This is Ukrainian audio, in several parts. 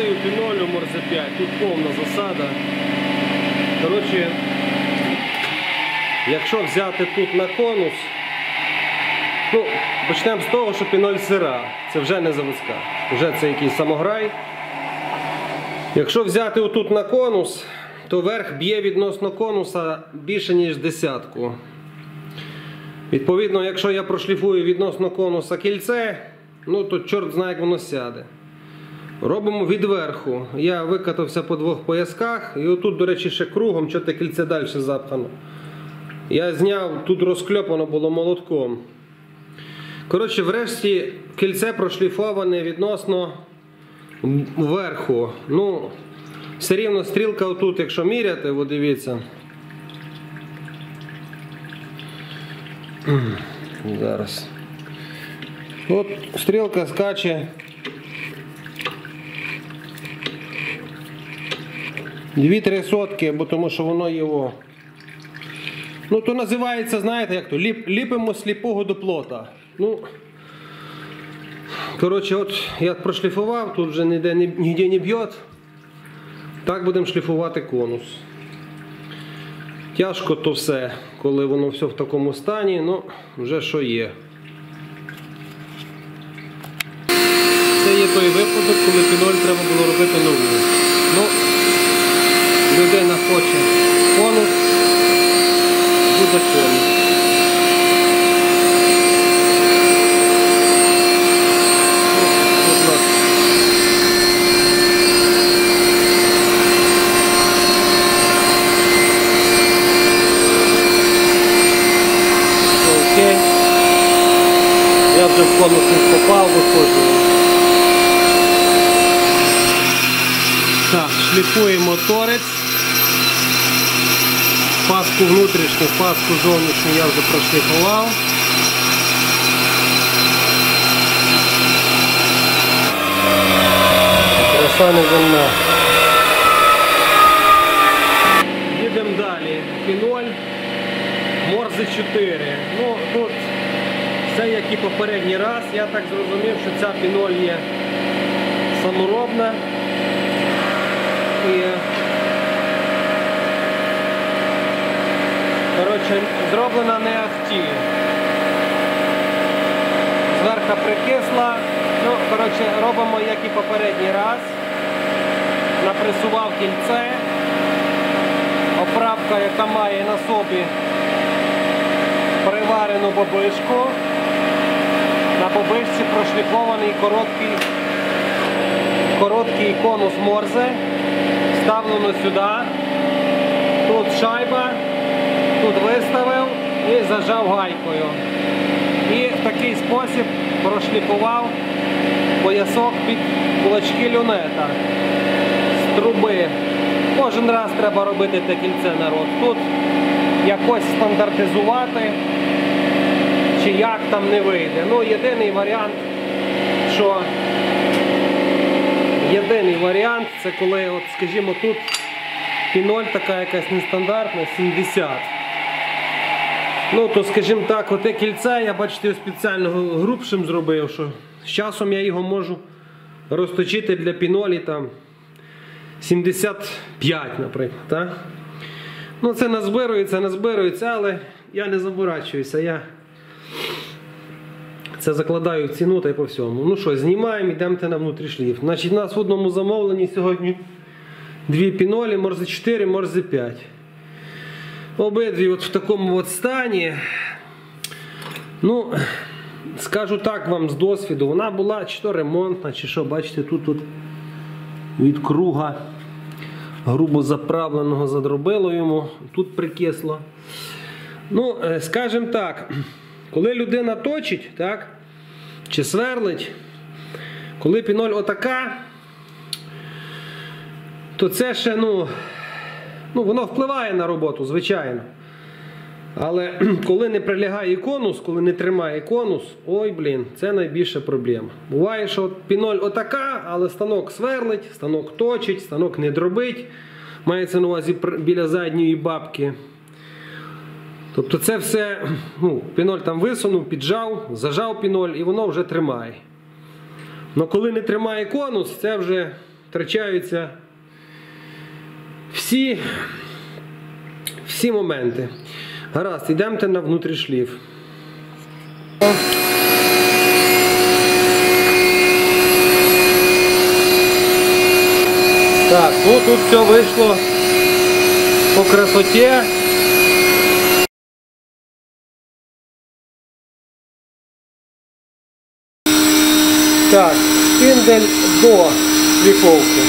цією пінолю Морзе 5, тут повна засада. Коротше, якщо взяти тут на конус, ну, почнемо з того, що піноль сира, це вже не заводська, вже це якийсь самограй. Якщо взяти отут на конус, то верх б'є відносно конуса більше ніж десятку. Відповідно, якщо я прошліфую відносно конуса кільце, ну то чорт знає, як воно сяде. Робимо від верху. Я викатався по двох поясках, і отут, до речі, ще кругом, що те кільце далі запхано. Я зняв, тут розкльопано було молотком. Коротше, врешті кільце прошліфоване відносно верху. Ну, все рівно стрілка отут, якщо міряти, от дивіться. Зараз. От стрілка скаче 2-3 сотки, бо тому що воно його. Ну, то називається, знаєте, як то, ліпимо сліпого до плота. Ну, коротше, от я прошліфував, тут вже ніде не б'є. Так будемо шліфувати конус. Тяжко то все, коли воно все в такому стані, ну, вже що є. Це є той випадок, коли піноль треба було робити нову. Ну, людина хоче конус, буде конус. Я вже в конус не попав, виходжу. Так, шліфуємо торець. Паску внутрішню, паску зовнішню я вже прошліфував. Краса неземна. Їдемо далі. Піноль Морзе 4. Ну, тут все як і попередній раз. Я так зрозумів, що ця піноль є саморобна. І, коротше, зроблена не ахті. Зверху прикисла. Ну, коротше, робимо як і попередній раз. Напресував кільце. Оправка, яка має на собі приварену бобишку. На бобишці прошліфований короткий конус Морзе. Вставлено сюди. Тут шайба, тут виставив і зажав гайкою. І в такий спосіб прошліфував поясок під кулачки люнета з труби. Кожен раз треба робити те кільце, народ. Тут якось стандартизувати, чи як там не вийде. Ну, єдиний варіант, це коли, от, скажімо, тут піноль така якась нестандартна, 70. Ну, то, скажімо так, оте кільце, я, бачите, спеціально грубшим зробив, що з часом я його можу розточити для пінолі там 75, наприклад. Так? Ну, це назбирується, але я не заморачуюся. Я це закладаю в ціну та й по всьому. Ну що, знімаємо, йдемо на внутрішліф. Значить, у нас в одному замовленні сьогодні дві пінолі, Морзе 4, Морзе 5. Обидві от в такому от стані. Ну, скажу так вам з досвіду, вона була чи то ремонтна, чи що, бачите, тут від круга грубо заправленого задробило йому, тут прикисло. Ну, скажімо так, коли людина точить, так, чи сверлить, коли піноль отака, то це ще, ну, воно впливає на роботу, звичайно. Але коли не прилягає конус, коли не тримає конус, ой, блін, це найбільша проблема. Буває, що піноль отака, але станок сверлить, станок точить, станок не дробить. Мається на увазі біля задньої бабки. Тобто це все, ну, піноль там висунув, піджав, зажав піноль і воно вже тримає. Але коли не тримає конус, це вже втрачаються всі моменти. Гаразд, йдемте на внутрішліф. Так, ну тут все вийшло по красоті. Так, шпиндель до шліфовки.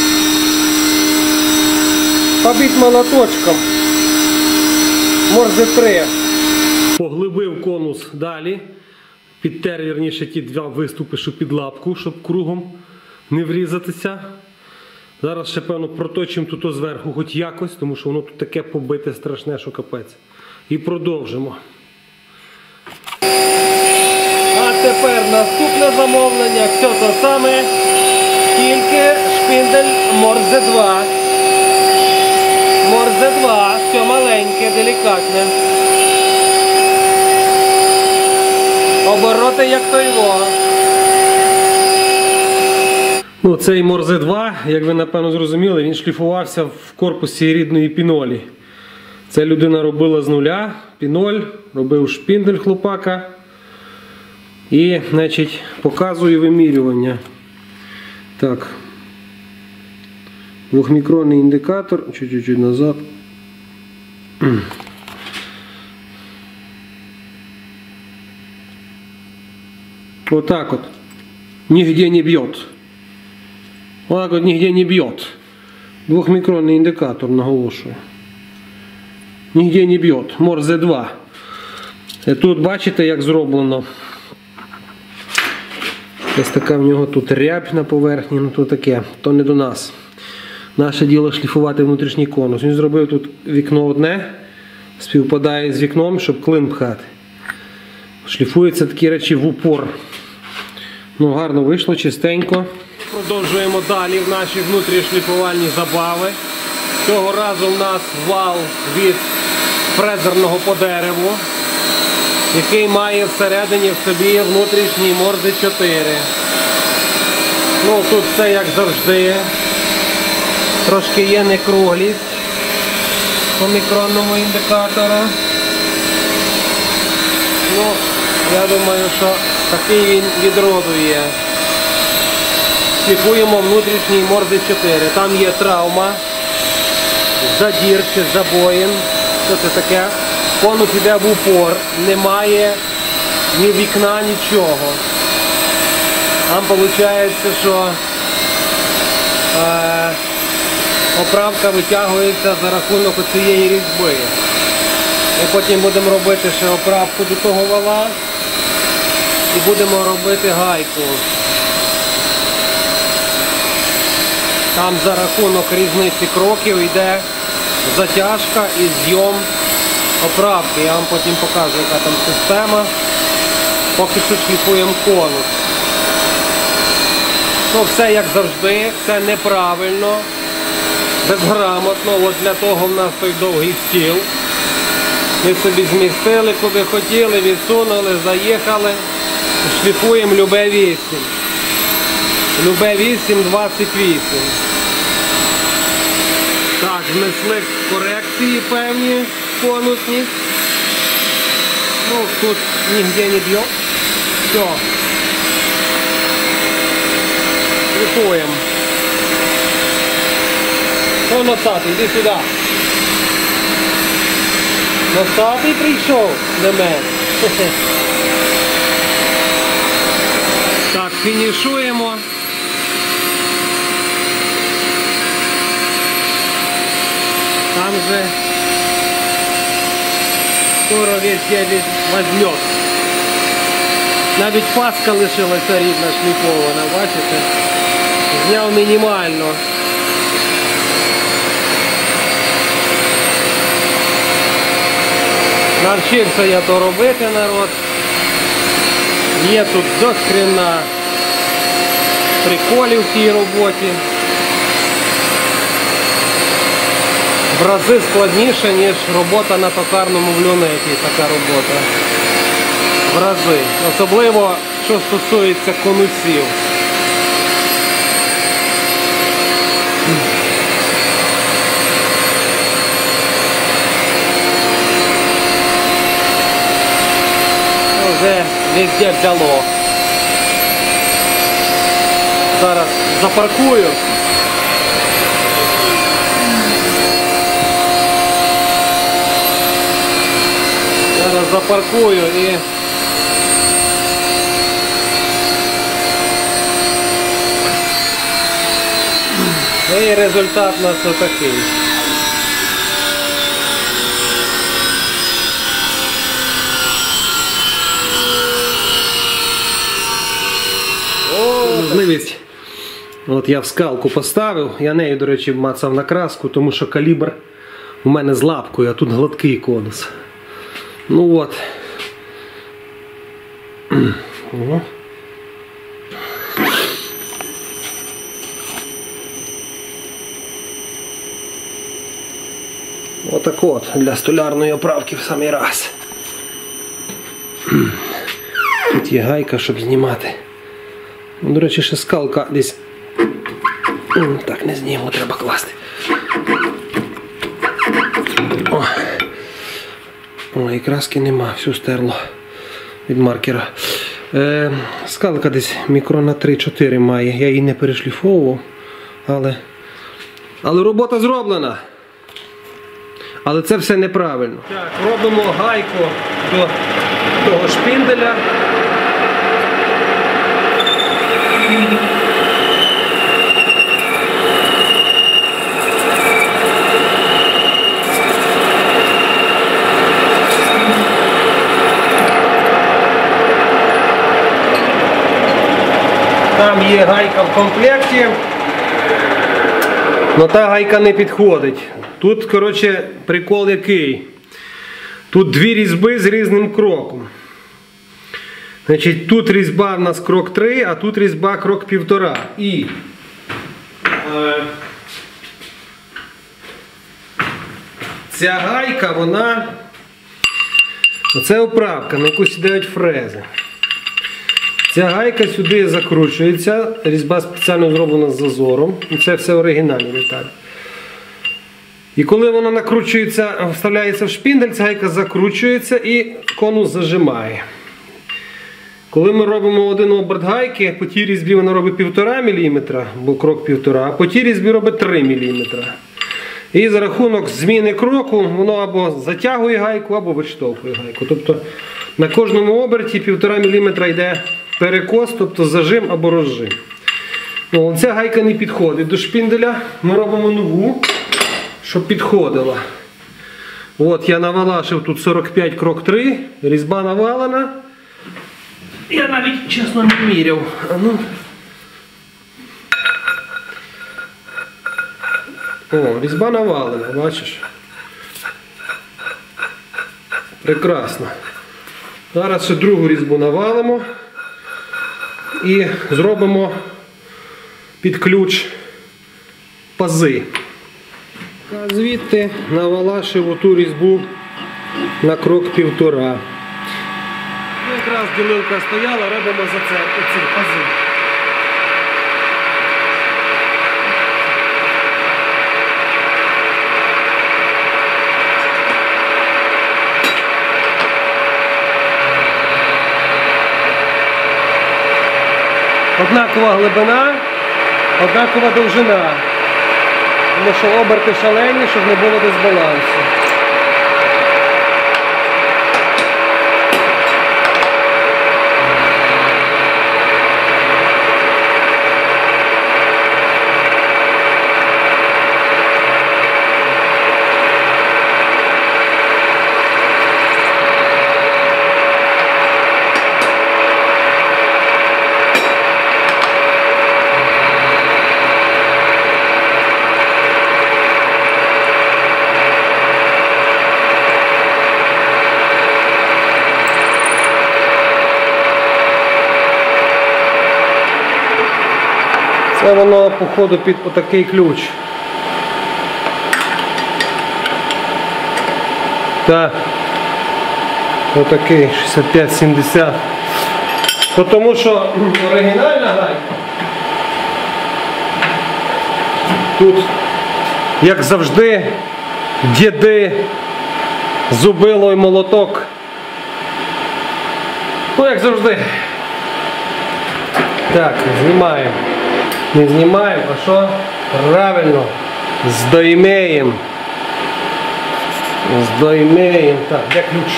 Побить молоточком. Морзе 3. Поглибив конус далі. Підтер, вірніше, ті два виступи, що під лапку, щоб кругом не врізатися. Зараз ще, певно, проточимо тут зверху хоч якось, тому що воно тут таке побите страшне, що капець. І продовжимо. А тепер наступне замовлення, все те саме, тільки шпиндель Морзе 2. Морзе 2, все маленьке, делікатне. Обороти як то його. Ну, цей Морзе 2, як ви напевно зрозуміли, він шліфувався в корпусі рідної пінолі. Ця людина робила з нуля піноль, робив шпиндель хлопака. І, значить, показую вимірювання. Так. 2-мікронний індикатор, чуть-чуть назад. Вот так вот. Нигде не бьет. Вот так вот нигде не бьет. 2-мікронний індикатор, наголошую. Нигде не бьет. Морзе 2. Тут бачите, як зроблено. Ось така в нього тут рябь на поверхні, ну то таке, то не до нас. Наше діло шліфувати внутрішній конус. Він зробив тут вікно одне, співпадає з вікном, щоб клин пхати. Шліфуються такі речі в упор. Ну, гарно вийшло, чистенько. Продовжуємо далі в наші внутрішньошліфувальні забави. Цього разу в нас вал від фрезерного по дереву, який має всередині в собі внутрішній Морзе 4. Ну, тут все як завжди. Трошки є некруглість по мікронному індикатору. Ну, я думаю, що такий він від роду є. Шліфуємо внутрішній Морзе 4. Там є травма, задір чи забоїн. Що це таке? Конус іде в упор, немає ні вікна, нічого. Там виходить, що оправка витягується за рахунок цієї різьби. Ми потім будемо робити ще оправку до того вала і будемо робити гайку. Там за рахунок різниці кроків йде затяжка і зйом оправки. Я вам потім покажу, яка там система. Поки що шліфуємо конус. Ну, все як завжди, все неправильно, безграмотно. От для того в нас той довгий стіл. Ми собі змістили, куди хотіли, відсунули, заїхали. Шліфуємо любе 8. Любе 8, 28. Так, внесли корекції певні, конусні. Ну, тут нігде не б'є. Все. Шліфуємо. Що носатий? Іди сюди. Носатий прийшов до мене. Так, фінішуємо. Там же скоро везде возьмет. Навіть паска лишилася рідна шліфована, бачите? Зняв мінімально. Навчився я то робити, народ. Є тут дохрена приколів в цій роботі. В рази складніше, ніж робота на токарному влюнеті, така робота. В рази. Особливо, що стосується конусів. Вже везде взяло. Зараз запаркую. Зараз запаркую і результат у нас отакий. Можливість. От я в скалку поставив, я нею, до речі, мацав на краску, тому що калібр у мене з лапкою, а тут гладкий конус. Ну от. О. Отак от, для столярної оправки в самий раз. Тут є гайка, щоб знімати. До речі, ще скалка десь. Так, не зніму, треба класти. О, і краски нема, всю стерло від маркера. Скалка десь мікрона 3-4 має, я її не перешліфовував, але робота зроблена. Але це все неправильно. Так, робимо гайку до того шпинделя. Там є гайка в комплекті, але та гайка не підходить. Тут, коротше, прикол який. Тут дві різьби з різним кроком. Значить, тут різьба в нас крок 3, а тут різьба крок 1,5. І ця гайка, вона... Оце оправка, на яку сідають фрези. Ця гайка сюди закручується, різьба спеціально зроблена з зазором. Це все оригінальні деталі. І коли вона накручується, вставляється в шпиндель, ця гайка закручується і конус зажимає. Коли ми робимо один оберт гайки, по тій різьбі вона робить 1,5 мм, бо крок 1,5, а по тій різьбі робить 3 мм. І за рахунок зміни кроку воно або затягує гайку, або виштовхує гайку. Тобто на кожному оберті 1,5 мм йде перекос, тобто зажим або розжим. Ну, ця гайка не підходить до шпинделя, ми робимо нову, щоб підходила. От я навалашив тут 45 крок 3, різьба навалена. Я навіть, чесно, не міряв. О, різьба навалена, бачиш? Прекрасно. Зараз ще другу різьбу навалимо і зробимо під ключ пази. Звідти навалашив оту різьбу на крок 1,5. Якраз ділилка стояла, робимо за це оці пази. Однакова глибина, однакова довжина. Тому що оберти шалені, щоб не було дисбалансу. Це воно, походу, під отакий ключ. Так. Отакий 65-70. Тому що оригінальна гайка Тут, як завжди, діди, зубило і молоток. Ну, як завжди. Так, знімаємо. Не знімаємо, а що? Правильно. Здоймеємо. Здоймеємо. Так, де ключ?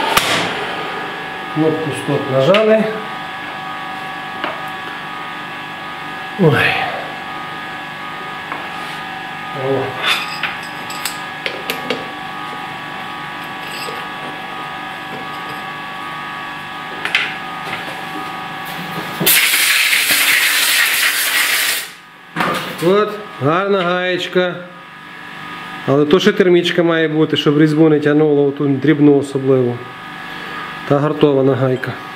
Кнопку стоп нажали. Ой. О. От, гарна гаєчка. Але то ще термічка має бути, щоб різьбу не тягнуло, оту дрібну особливо. Та гартована гайка.